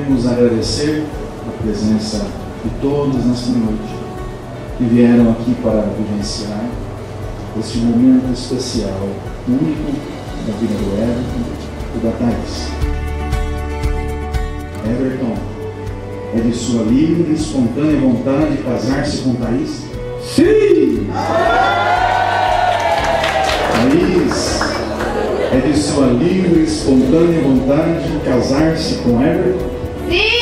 queremos agradecer a presença de todos nesta noite que vieram aqui para vivenciar este momento especial, único da vida do Everton e da Thaís. Everton, é de sua livre e espontânea vontade casar-se com Thaís? Sim! Thaís, é de sua livre e espontânea vontade casar-se com Everton? Sim!